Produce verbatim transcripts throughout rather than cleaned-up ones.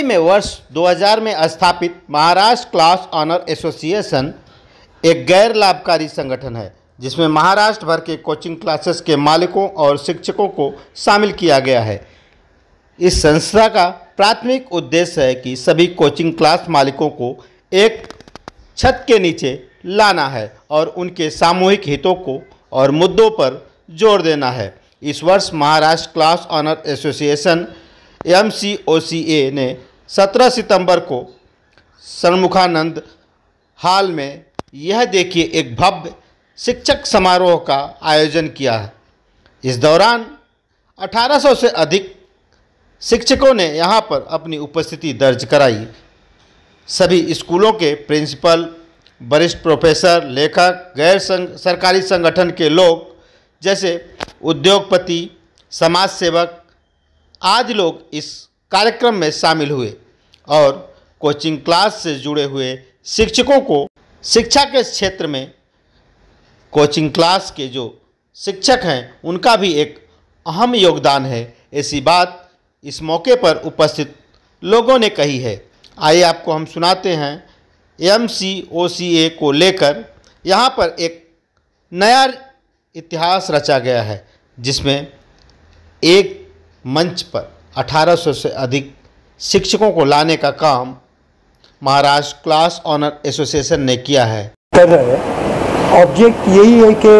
में वर्ष दो हज़ार में स्थापित महाराष्ट्र क्लास ऑनर एसोसिएशन एक गैर लाभकारी संगठन है जिसमें महाराष्ट्र भर के कोचिंग क्लासेस के मालिकों और शिक्षकों को शामिल किया गया है। इस संस्था का प्राथमिक उद्देश्य है कि सभी कोचिंग क्लास मालिकों को एक छत के नीचे लाना है और उनके सामूहिक हितों को और मुद्दों पर जोर देना है। इस वर्ष Maharashtra class owner association M C O C A ने सत्रह सितंबर को सन्मुखानंद हॉल में यह देखिए एक भव्य शिक्षक समारोह का आयोजन किया है। इस दौरान अठारह सौ से अधिक शिक्षकों ने यहां पर अपनी उपस्थिति दर्ज कराई। सभी स्कूलों के प्रिंसिपल, वरिष्ठ प्रोफेसर, लेखक, गैर सरकारी संगठन के लोग जैसे उद्योगपति, समाज सेवक आदि लोग इस कार्यक्रम में शामिल हुए और कोचिंग क्लास से जुड़े हुए शिक्षकों को शिक्षा के क्षेत्र में कोचिंग क्लास के जो शिक्षक हैं उनका भी एक अहम योगदान है, ऐसी बात इस मौके पर उपस्थित लोगों ने कही है। आइए आपको हम सुनाते हैं एम सी ओ सी ए को लेकर यहाँ पर एक नया इतिहास रचा गया है जिसमें एक मंच पर अठारह सौ से अधिक शिक्षकों को लाने का काम महाराष्ट्र क्लास ऑनर एसोसिएशन ने किया है। कर रहे हैं ऑब्जेक्ट यही है कि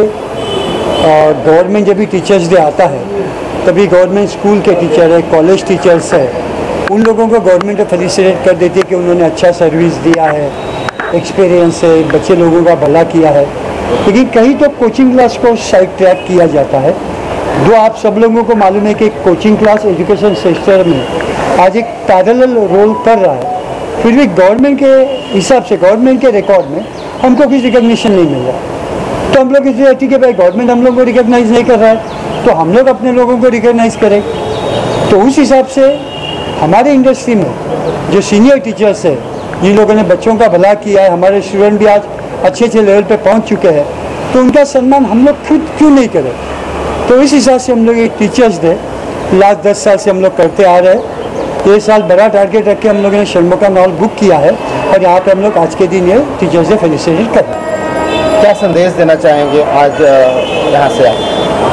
गवर्नमेंट जब भी टीचर्स डे आता है तभी गवर्नमेंट स्कूल के टीचर है, कॉलेज टीचर्स है, उन लोगों को गवर्नमेंट फेलिसिटेट कर देती है कि उन्होंने अच्छा सर्विस दिया है, एक्सपीरियंस है, बच्चे लोगों का भला किया है। लेकिन कहीं तो कोचिंग क्लास को साइड ट्रैक किया जाता है। जो आप सब लोगों को मालूम है कि कोचिंग क्लास एजुकेशन सेक्टर में आज एक पैरेलल रोल कर रहा है, फिर भी गवर्नमेंट के हिसाब से, गवर्नमेंट के रिकॉर्ड में हमको कुछ रिकग्निशन नहीं मिल रहा। तो हम लोग इसलिए ठीक है भाई, गवर्नमेंट हम लोग को रिकग्नाइज नहीं कर रहा है तो हम लोग अपने लोगों को रिकग्नाइज करें। तो उस हिसाब से हमारे इंडस्ट्री में जो सीनियर टीचर्स है, जिन लोगों ने बच्चों का भला किया है, हमारे स्टूडेंट भी आज अच्छे अच्छे लेवल पे पहुंच चुके हैं, तो उनका सम्मान हम लोग खुद क्यों नहीं करें। तो इस हिसाब से हम लोग एक टीचर्स डे लास्ट दस साल से हम लोग करते आ रहे हैं। ये साल बड़ा टारगेट रख के हम लोगों ने षणमुखानंद हॉल बुक किया है और यहाँ पे हम लोग आज के दिन ये टीचर्स डे फेलिसिटेट कर रहे हैं। क्या संदेश देना चाहेंगे आज यहाँ से आप?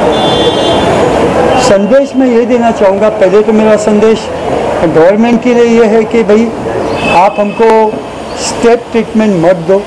संदेश मैं ये देना चाहूँगा, पहले तो मेरा संदेश गवर्नमेंट के लिए ये है कि भाई आप हमको स्टेप ट्रीटमेंट मत दो,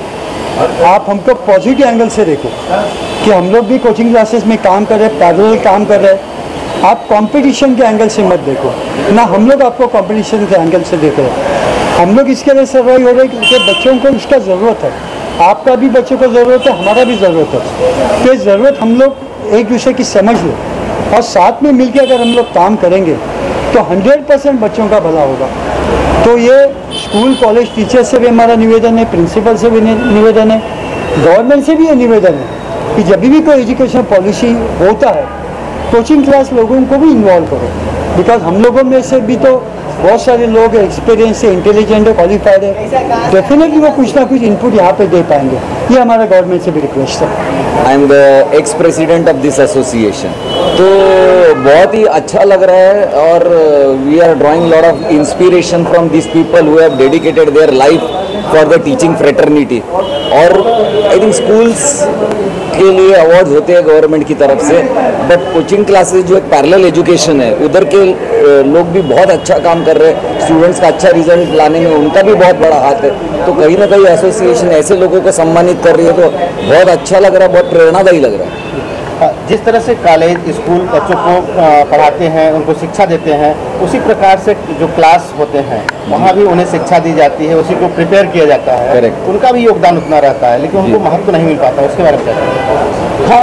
आप हमको पॉजिटिव एंगल से देखो कि हम लोग भी कोचिंग क्लासेस में काम कर रहे हैं, पैरेलल काम कर रहे हैं। आप कंपटीशन के एंगल से मत देखो, ना हम लोग आपको कंपटीशन के एंगल से देख रहे हैं। हम लोग इसके लिए सर्वाइव हो रहे हैं क्योंकि बच्चों को इसका ज़रूरत है, आपका भी बच्चों को ज़रूरत है, हमारा भी ज़रूरत है। तो ज़रूरत हम लोग एक दूसरे की समझ लो और साथ में मिलकर अगर हम लोग काम करेंगे तो हंड्रेड परसेंट बच्चों का भला होगा। तो ये स्कूल कॉलेज टीचर से भी हमारा निवेदन है, प्रिंसिपल से भी निवेदन है, गवर्नमेंट से भी ये निवेदन है कि जब भी कोई एजुकेशन पॉलिसी होता है कोचिंग क्लास लोगों को भी इन्वॉल्व करो। बिकॉज हम लोगों में से भी तो बहुत सारे लोग एक्सपीरियंस है, इंटेलिजेंट है, क्वालिफाइड है, डेफिनेटली वो कुछ ना कुछ इनपुट यहाँ पे दे पाएंगे। ये हमारा गवर्नमेंट से भी रिक्वेस्ट है। I am the ex president of this association. तो बहुत ही अच्छा लग रहा है और we are drawing lot of inspiration from this people who have dedicated their life for the teaching fraternity. और आई थिंक स्कूल्स के लिए अवार्ड्स होते हैं गवर्नमेंट की तरफ से, बट कोचिंग क्लासेस जो एक पैरेलल एजुकेशन है उधर के लोग भी बहुत अच्छा काम कर रहे हैं। स्टूडेंट्स का अच्छा रिजल्ट लाने में उनका भी बहुत बड़ा हाथ है। तो कहीं ना कहीं एसोसिएशन ऐसे लोगों को सम्मानित कर रही है तो बहुत अच्छा लग रहा है, बहुत प्रेरणादायी लग रहा है। जिस तरह से कॉलेज स्कूल बच्चों को पढ़ाते हैं, उनको शिक्षा देते हैं, उसी प्रकार से जो क्लास होते हैं वहाँ भी उन्हें शिक्षा दी जाती है, उसी को प्रिपेयर किया जाता है। करेक्ट। उनका भी योगदान उतना रहता है लेकिन उनको महत्व नहीं मिल पाता, उसके बारे में क्या? हाँ,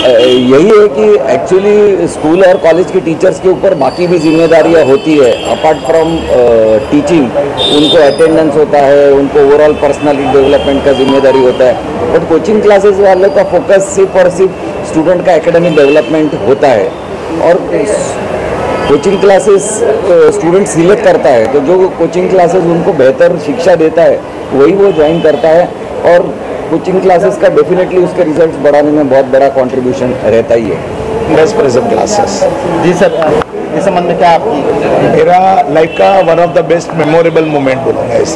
यही है कि एक्चुअली स्कूल और कॉलेज के टीचर्स के ऊपर बाकी भी जिम्मेदारियाँ होती है। अपार्ट फ्रॉम टीचिंग उनको अटेंडेंस होता है, उनको ओवरऑल पर्सनालिटी डेवलपमेंट का जिम्मेदारी होता है। बट कोचिंग क्लासेस वालों का फोकस सिर्फ और सिर्फ स्टूडेंट का एकेडमिक डेवलपमेंट होता है और कोचिंग क्लासेस स्टूडेंट सिलेक्ट करता है तो जो कोचिंग क्लासेस उनको बेहतर शिक्षा देता है वही वो ज्वाइन करता है और कोचिंग क्लासेस का डेफिनेटली उसके रिजल्ट्स बढ़ाने में बहुत बड़ा कंट्रीब्यूशन रहता ही है। Best present classes. जी सर, संबंध में क्या आपकी? मेरा लाइफ का one of the best memorable moment बोलूँगा इसे।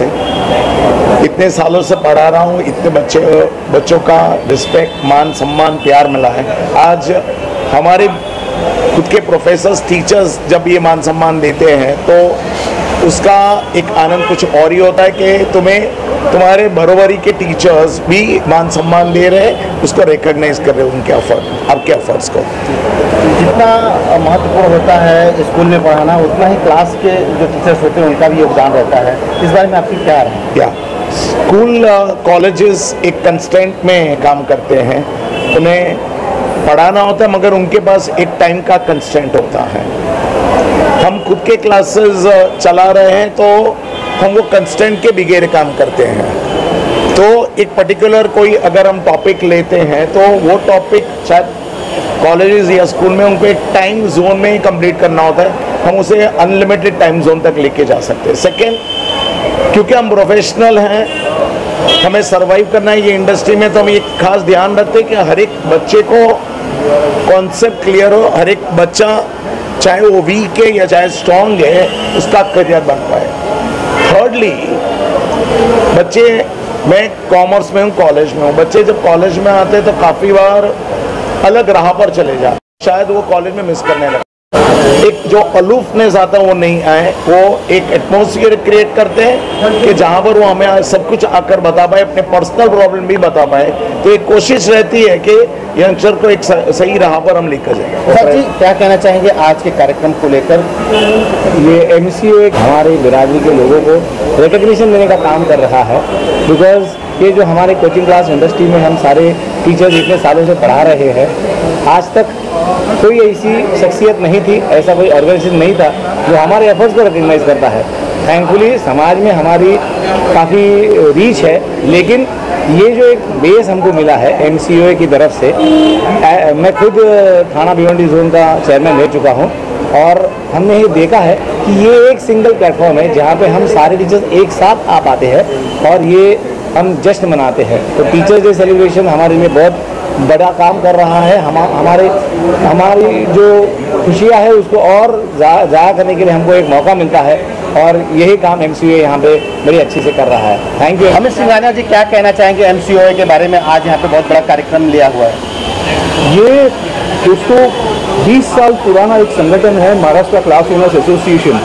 इतने सालों से पढ़ा रहा हूँ, इतने बच्चे बच्चों का रिस्पेक्ट, मान सम्मान, प्यार मिला है। आज हमारे खुद के प्रोफेसर्स, टीचर्स जब ये मान सम्मान देते हैं तो उसका एक आनंद कुछ और ही होता है कि तुम्हें तुम्हारे बरोबरी के टीचर्स भी मान सम्मान दे रहे हैं, उसको रिकॉग्नाइज कर रहे हैं, उनके एफर्ट, आपके एफर्ट्स को। जितना महत्वपूर्ण होता है स्कूल में पढ़ाना, उतना ही क्लास के जो टीचर्स होते हैं उनका भी योगदान रहता है। इस बारे में आपकी क्या राय है? या स्कूल कॉलेजेस एक कंस्टेंट में काम करते हैं, उन्हें पढ़ाना होता है मगर उनके पास एक टाइम का कंस्टेंट होता है। हम खुद के क्लासेस चला रहे हैं तो हम वो कंस्टेंट के बगैर काम करते हैं। तो एक पर्टिकुलर कोई अगर हम टॉपिक लेते हैं तो वो टॉपिक शायद कॉलेजेस या स्कूल में उनको एक टाइम जोन में ही कंप्लीट करना होता है, हम उसे अनलिमिटेड टाइम जोन तक लेके जा सकते हैं। सेकेंड, क्योंकि हम प्रोफेशनल हैं, हमें सरवाइव करना है ये इंडस्ट्री में, तो हम एक खास ध्यान रखते हैं कि हर एक बच्चे को कॉन्सेप्ट क्लियर हो, हर एक बच्चा चाहे वो वीक है या चाहे स्ट्रांग है उसका करियर बन पाए। थर्डली, बच्चे, मैं कॉमर्स में हूँ, कॉलेज में हूँ, बच्चे जब कॉलेज में आते हैं तो काफ़ी बार अलग राह पर चले जाते, शायद वो कॉलेज में मिस करने लगते। एक जो अलूफनेस आता है वो नहीं आए, वो एक एटमॉस्फेयर क्रिएट करते हैं कि जहाँ पर वो हमें सब कुछ आकर बता पाए, अपने पर्सनल प्रॉब्लम भी बता पाए। तो एक कोशिश रहती है कि यंगस्टर को एक सही राह पर हम लेकर जाएं। सर जी, क्या कहना चाहेंगे आज के कार्यक्रम को लेकर? ये एम सी ओ एक हमारे बिरादरी के लोगों को रिकग्निशन देने का काम कर रहा है, बिकॉज ये जो हमारे कोचिंग क्लास इंडस्ट्री में हम सारे टीचर्स इतने सालों से पढ़ा रहे हैं, आज तक कोई ऐसी शख्सियत नहीं थी, ऐसा कोई ऑर्गेनाइजेशन नहीं था जो हमारे एफर्ट्स को रिकग्नाइज करता है। थैंकफुली समाज में हमारी काफ़ी रीच है, लेकिन ये जो एक बेस हमको मिला है एम सी ओ ए की तरफ से, आ, मैं खुद थाना भिवंडी जोन का चेयरमैन रह चुका हूँ और हमने ये देखा है कि ये एक सिंगल प्लेटफॉर्म है जहाँ पे हम सारे टीचर्स एक साथ आ पाते हैं और ये हम जश्न मनाते हैं। तो टीचर्स डे सेलिब्रेशन हमारे लिए बहुत बड़ा काम कर रहा है। हम हमारे हमारी जो खुशियाँ है उसको और ज़ाया करने के लिए हमको एक मौका मिलता है और यही काम एम सी ओ ए यहाँ पे बड़ी अच्छी से कर रहा है। Thank you. अमित सिंघानिया जी, क्या कहना चाहेंगे एम सी ओ ए के बारे में? आज यहाँ पे बहुत बड़ा कार्यक्रम लिया हुआ है। ये दोस्तों बीस साल पुराना एक संगठन है, महाराष्ट्र क्लास ओनर्स एसोसिएशन।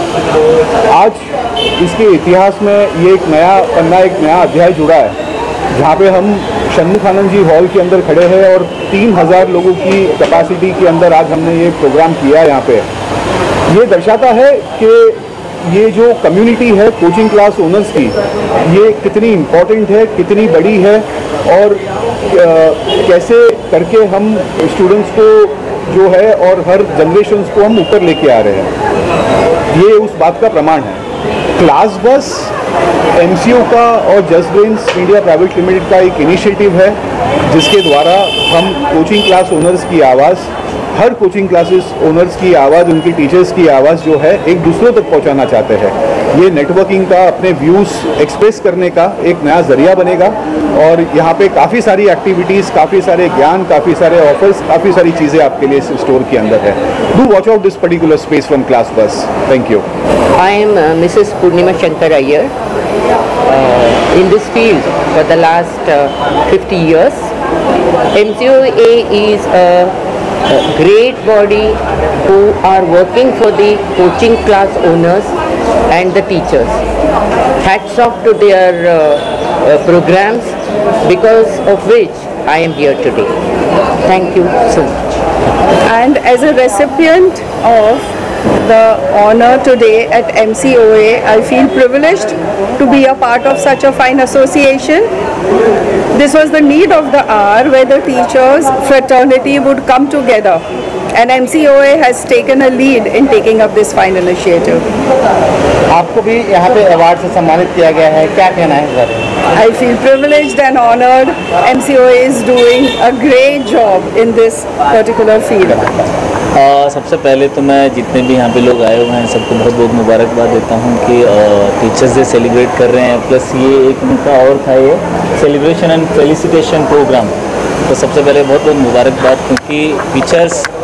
आज इसके इतिहास में ये एक नया पन्ना, एक नया अध्याय जुड़ा है, जहाँ पे हम षण्मुखानंद जी हॉल के अंदर खड़े हैं और तीन हज़ार लोगों की कैपेसिटी के अंदर आज हमने ये प्रोग्राम किया है। यहाँ पे ये दर्शाता है कि ये जो कम्युनिटी है कोचिंग क्लास ओनर्स की, ये कितनी इम्पोर्टेंट है, कितनी बड़ी है और कैसे करके हम स्टूडेंट्स को जो है और हर जनरेशन को हम ऊपर लेके आ रहे हैं। ये उस बात का प्रमाण है। क्लास बस एम सी ओ का और Just Brains India private limited का एक इनिशिएटिव है, जिसके द्वारा हम कोचिंग क्लास ओनर्स की आवाज़, हर कोचिंग क्लासेस ओनर्स की आवाज़, उनकी टीचर्स की आवाज़ जो है एक दूसरों तक पहुंचाना चाहते हैं। ये नेटवर्किंग का, अपने व्यूज़ एक्सप्रेस करने का एक नया ज़रिया बनेगा और यहाँ पे काफ़ी सारी एक्टिविटीज़, काफ़ी सारे ज्ञान, काफ़ी सारे ऑफर्स, काफ़ी सारी चीज़ें आपके लिए इस स्टोर के अंदर है। Do watch out this particular space from class बस। Thank you. I am uh, Missus Purnima Shankar Iyer, uh, in this field for the last uh, fifty years. M C O A is a, a great body who are working for the coaching class owners and the teachers. Hats off to their uh, uh, programs, because of which I am here today. Thank you so much. And as a recipient of the honor today at M C O A, I feel privileged to be a part of such a fine association. This was the need of the hour where the teachers fraternity would come together, and M C O A has taken a lead in taking up this fine initiative. आपको भी यहाँ पे award से सम्मानित किया गया है, क्या कहना है sir? I feel privileged and honored. M C O A is doing a great job in this particular field. आ, सबसे पहले तो मैं जितने भी यहाँ पे लोग आए हुए हैं सबको बहुत बहुत मुबारकबाद देता हूँ कि टीचर्स डे सेलिब्रेट कर रहे हैं, प्लस ये एक उनका और था ये सेलिब्रेशन एंड फेलिसिटेशन प्रोग्राम। तो सबसे पहले बहुत बहुत मुबारकबाद, क्योंकि टीचर्स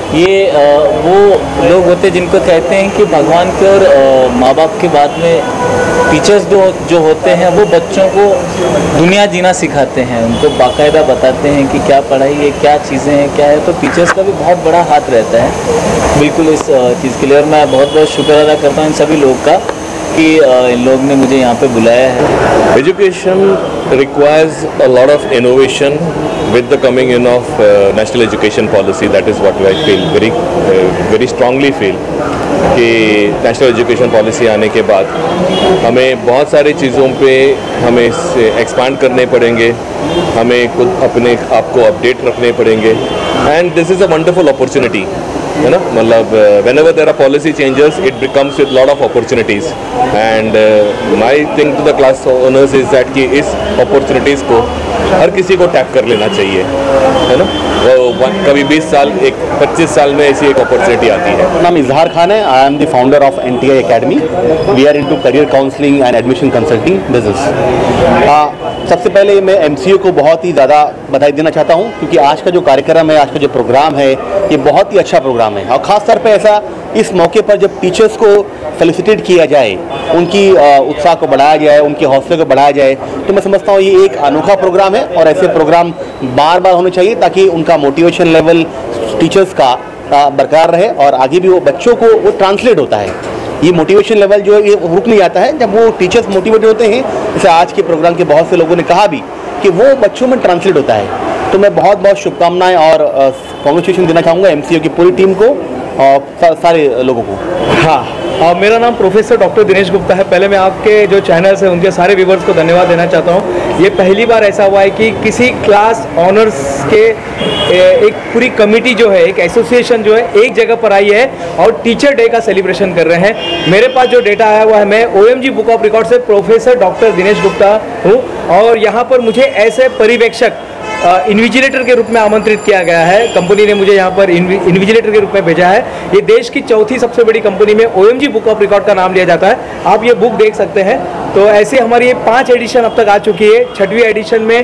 ये आ, वो लोग होते हैं जिनको कहते हैं कि भगवान के और आ, माँ बाप के बाद में टीचर्स जो जो होते हैं वो बच्चों को दुनिया जीना सिखाते हैं, उनको बाकायदा बताते हैं कि क्या पढ़ाई है, क्या चीज़ें हैं, क्या है। तो टीचर्स का भी बहुत बड़ा हाथ रहता है बिल्कुल इस चीज़ के लिए। और मैं बहुत बहुत शुक्र अदा करता हूँ इन सभी लोग का कि इन लोग ने मुझे यहाँ पे बुलाया है। Education requires a lot of innovation with the coming in of uh, national education policy. That is what I feel very uh, very strongly feel कि national education policy आने के बाद हमें बहुत सारी चीज़ों पे हमें एक्सपांड करने पड़ेंगे, हमें खुद अपने आप को अपडेट रखने पड़ेंगे। And this is a wonderful opportunity, है ना। मतलब whenever there are policy changes, it becomes with lot of opportunities. And uh, my thing to the class owners is that कि इस opportunities को हर किसी को टैप कर लेना चाहिए, है ना। वो कभी बीस साल एक पच्चीस साल में ऐसी एक अपॉर्चुनिटी आती है। मेरा नाम इजहार खान है। I am the founder of N T I academy. We are into career counselling and admission consulting business. सबसे पहले मैं एम सी ओ को बहुत ही ज़्यादा बधाई देना चाहता हूँ, क्योंकि आज का जो कार्यक्रम है, आज का जो प्रोग्राम है, ये बहुत ही अच्छा प्रोग्राम है। और ख़ास तौर पे ऐसा इस मौके पर जब टीचर्स को फेलिसिटेट किया जाए, उनकी उत्साह को बढ़ाया जाए, उनके हौसले को बढ़ाया जाए, तो मैं समझता हूँ ये एक अनोखा प्रोग्राम है। और ऐसे प्रोग्राम बार बार होने चाहिए ताकि उनका मोटिवेशन लेवल टीचर्स का बरकरार रहे और आगे भी वो बच्चों को वो ट्रांसलेट होता है। ये मोटिवेशन लेवल जो है ये रुक नहीं जाता है जब वो टीचर्स मोटिवेट होते हैं। जैसे आज के प्रोग्राम के बहुत से लोगों ने कहा भी कि वो बच्चों में ट्रांसलेट होता है। तो मैं बहुत बहुत शुभकामनाएं और कॉन्ग्रेचुलेशन देना चाहूँगा एम सी ओ की पूरी टीम को और सारे लोगों को। हाँ, आ, मेरा नाम प्रोफेसर डॉक्टर दिनेश गुप्ता है। पहले मैं आपके जो चैनल्स हैं उनके सारे व्यूवर्स को धन्यवाद देना चाहता हूँ। ये पहली बार ऐसा हुआ है कि किसी क्लास ऑनर्स के एक पूरी कमेटी जो है, एक एसोसिएशन जो है, एक जगह पर आई है और टीचर डे का सेलिब्रेशन कर रहे हैं। मेरे पास जो डेटा आया हुआ है, मैं O M G book of record से प्रोफेसर डॉक्टर दिनेश गुप्ता हूँ और यहाँ पर मुझे ऐसे पर्यवेक्षक इन्विजिलेटर के रूप में आमंत्रित किया गया है। कंपनी ने मुझे यहाँ पर इन्विजिलेटर के रूप में भेजा है। ये देश की चौथी सबसे बड़ी कंपनी में O M G book of record का नाम लिया जाता है। आप ये बुक देख सकते हैं। तो ऐसे हमारी ये पांच एडिशन अब तक आ चुकी है। छठवीं एडिशन में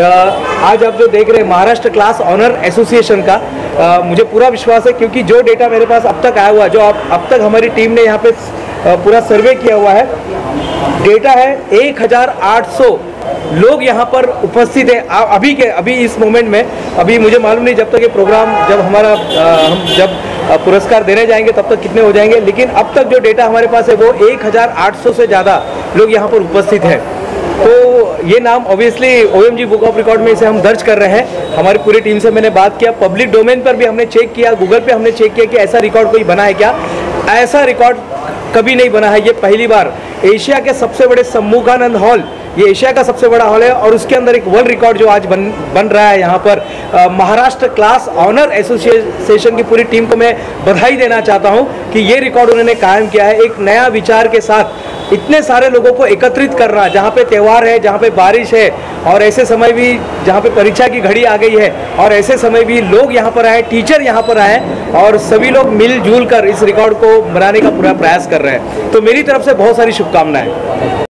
आज आप जो देख रहे हैं महाराष्ट्र क्लास ऑनर एसोसिएशन का, आ, मुझे पूरा विश्वास है, क्योंकि जो डेटा मेरे पास अब तक आया हुआ, जो आप अब तक हमारी टीम ने यहाँ पे पूरा सर्वे किया हुआ है, डेटा है एक हज़ार आठ सौ लोग यहाँ पर उपस्थित है अभी के अभी इस मोमेंट में। अभी मुझे मालूम नहीं जब तक ये प्रोग्राम, जब हमारा हम जब पुरस्कार देने जाएंगे तब तक कितने हो जाएंगे, लेकिन अब तक जो डेटा हमारे पास है वो एक हज़ार आठ सौ से ज़्यादा लोग यहाँ पर उपस्थित हैं। तो ये नाम obviously O M G book of record में इसे हम दर्ज कर रहे हैं। हमारी पूरी टीम से मैंने बात किया, पब्लिक डोमेन पर भी हमने चेक किया, गूगल पे हमने चेक किया कि ऐसा रिकॉर्ड कोई बना है क्या। ऐसा रिकॉर्ड कभी नहीं बना है। ये पहली बार एशिया के सबसे बड़े सम्मुखानंद हॉल, ये एशिया का सबसे बड़ा हॉल है और उसके अंदर एक वर्ल्ड रिकॉर्ड जो आज बन बन रहा है यहाँ पर। आ, महाराष्ट्र क्लास ऑनर एसोसिएशन की पूरी टीम को मैं बधाई देना चाहता हूँ कि ये रिकॉर्ड उन्होंने कायम किया है। एक नया विचार के साथ इतने सारे लोगों को एकत्रित करना, जहाँ पे त्यौहार है, जहाँ पे बारिश है और ऐसे समय भी जहाँ पे परीक्षा की घड़ी आ गई है और ऐसे समय भी लोग यहाँ पर आए, टीचर यहाँ पर आए और सभी लोग मिलजुल कर इस रिकॉर्ड को बनाने का पूरा प्रयास कर रहे हैं। तो मेरी तरफ से बहुत सारी शुभकामनाएं।